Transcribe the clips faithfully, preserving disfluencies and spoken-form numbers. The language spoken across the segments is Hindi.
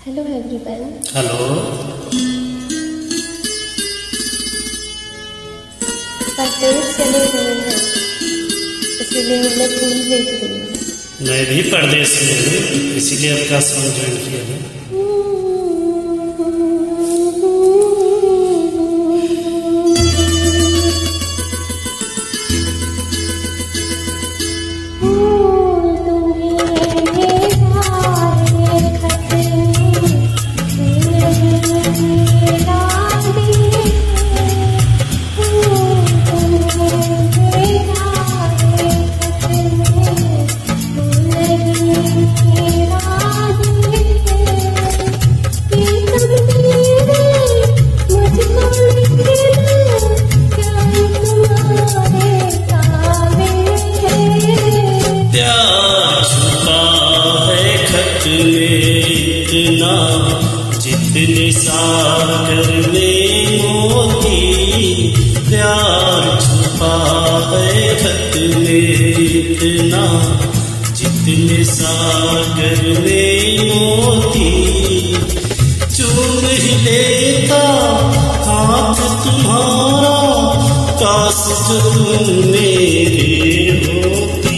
Hello everyone. हेलो। परदेश चले हुए हैं, इसीलिए मैं फूल भेज रही हूँ। मैं भी परदेश में हूँ, इसीलिए आपका सॉन्ग ज्वाइन किया है। इतना जितने सागर में मोती, प्यार छुपा है खत में इतना जितने सागर में मोती। चूम ही लेता हाथ तुम्हारा, काश जो तुम मेरे होती।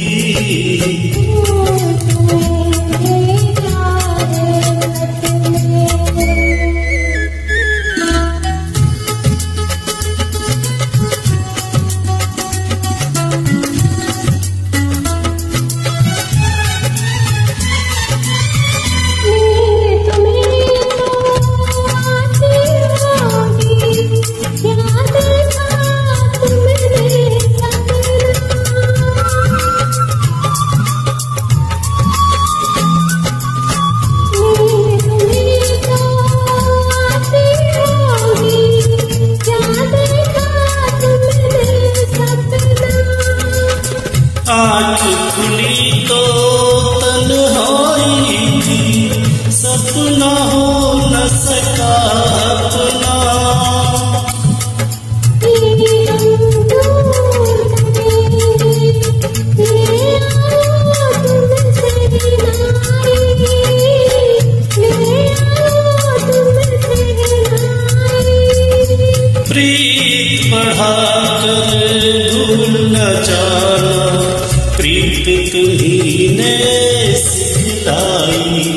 आँख खुली तो तन्हाई थी, सपना हो न सका अपना। प्रीत बढ़ा कर भूल न जाना, प्रीत तुम्हीं ने सिखलाई।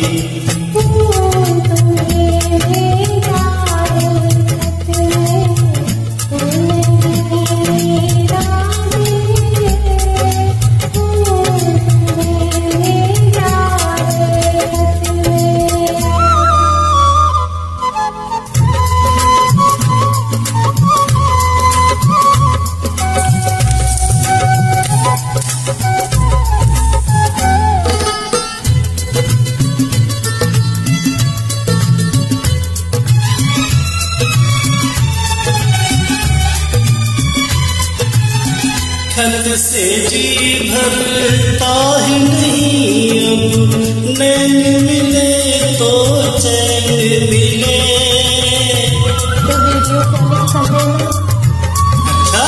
खत से जी भरता ही नहीं अब, नैन मिले तो चैन मिले। तो वीडियो कॉलिंग कर लेना। अच्छा।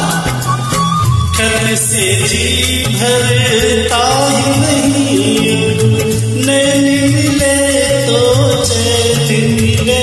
खत से जी भरता ही नहीं अब, नैन मिले तो चैन मिले।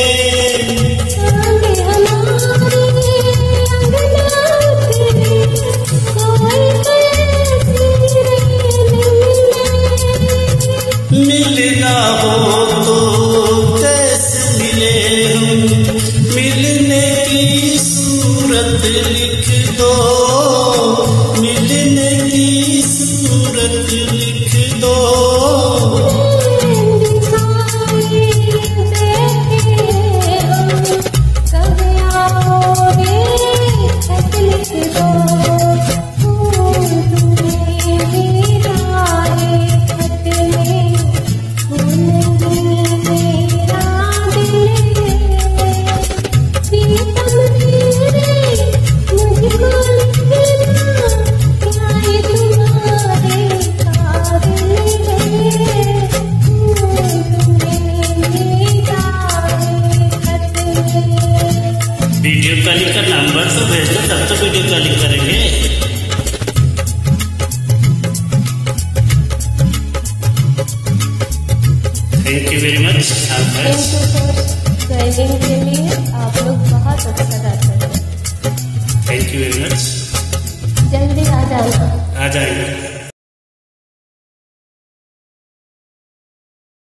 मिलना हो तो कैसे मिले हम, मिलने की सूरत लिख दो, मिलने की सूरत लिख दो। मुझको thank you very much. Thank you for joining के लिए, आप लोग बहुत अच्छा गाते हैं। Thank you very much. जल्दी आ जाएगा। आ जाएगा।